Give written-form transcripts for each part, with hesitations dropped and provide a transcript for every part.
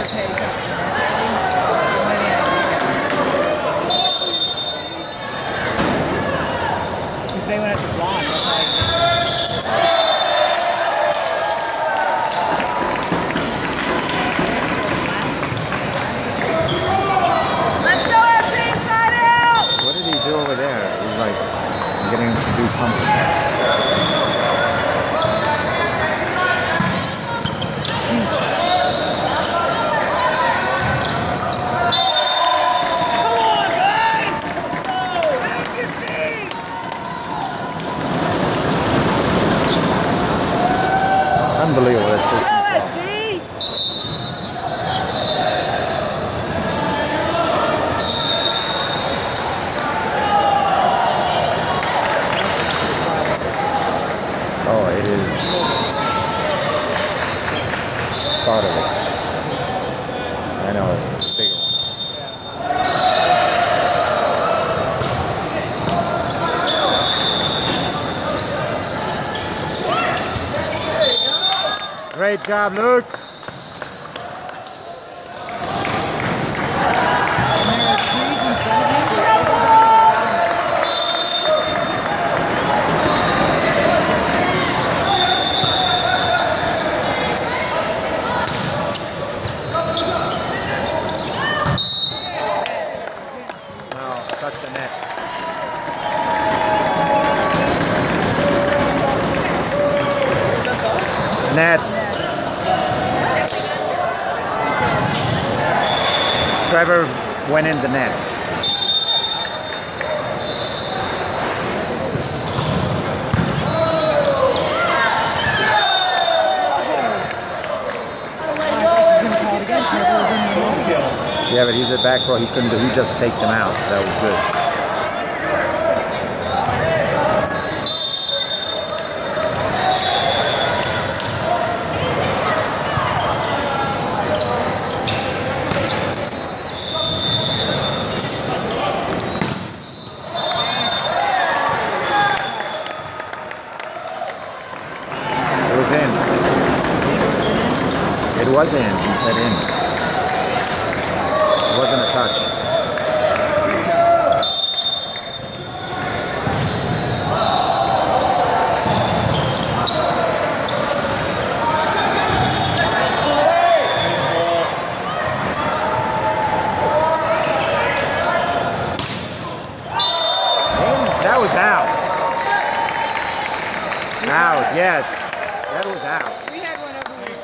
They went at the block. Let's go, FC, side out! What did he do over there? He's like getting to do something. Unbelievable. That's Go, SC! Oh, it is part of it. I know, it's a big one. Great job, Luke. And there are trees in front of you. Touch the net. Net. Trevor went in the net. Yeah, but he's a back row. He couldn't do. He just faked him out. That was good. It was in. It was in. He said in. It wasn't a touch. That was out. Out, yes. That was out. We had one over here.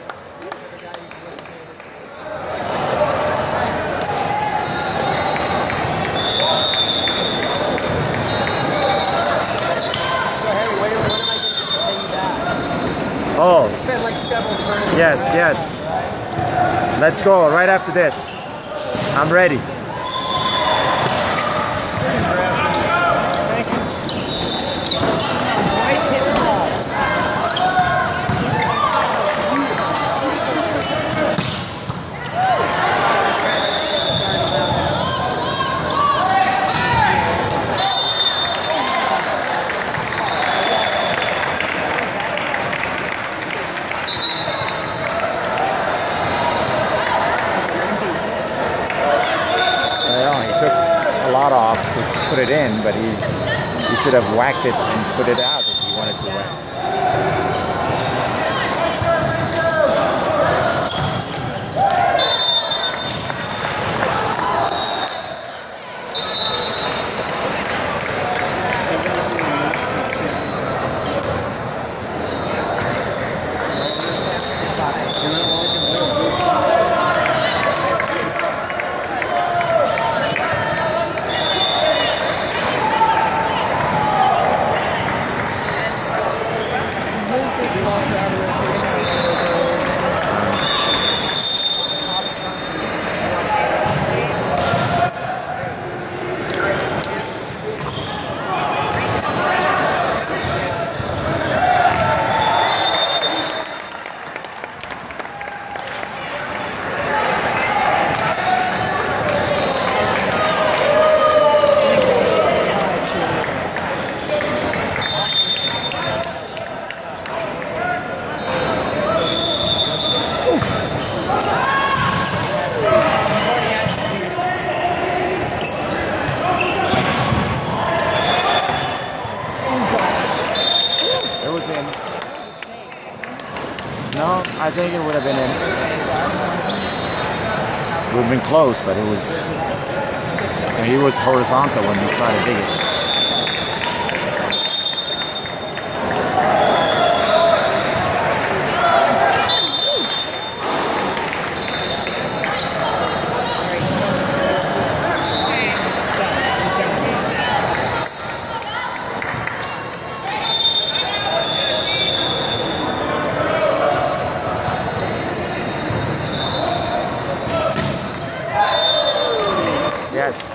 Oh. Spent like several turns. Yes, yes. Let's go right after this. I'm ready. He took a lot off to put it in, but he should have whacked it and put it out if he wanted to whack. I think it would have been in. It would have been close, but it was. He was horizontal when he tried to dig it. Yes.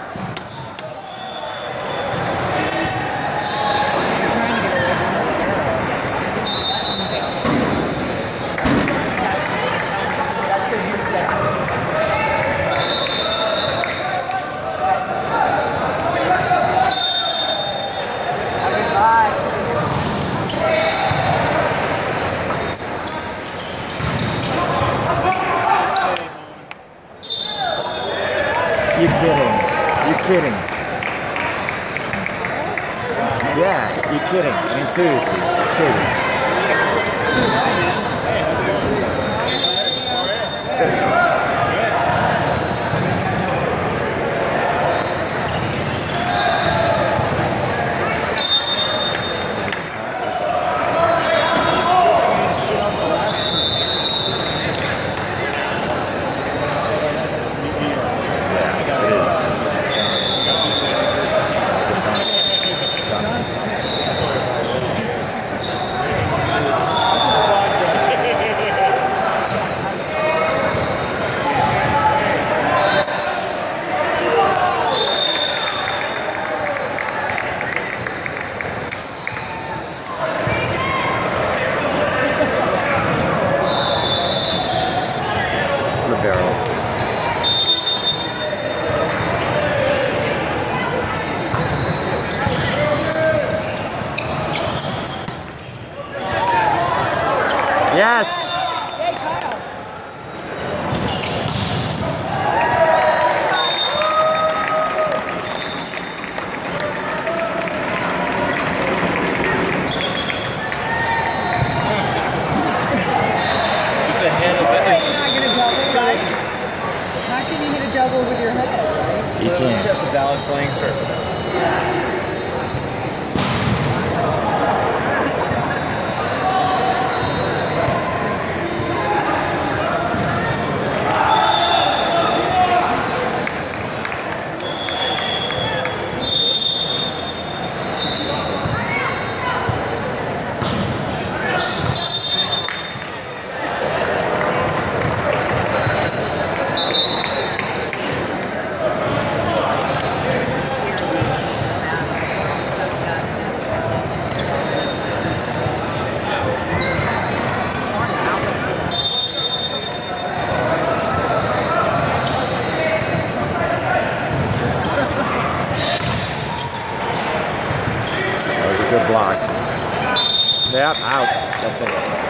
You're kidding. You're kidding. Yeah, you're kidding. I mean, seriously, you're kidding. Libero. Yes. How can you hit a double with your head, right? You can't. That's a valid playing surface. That was a good block. Yep, out. That's it.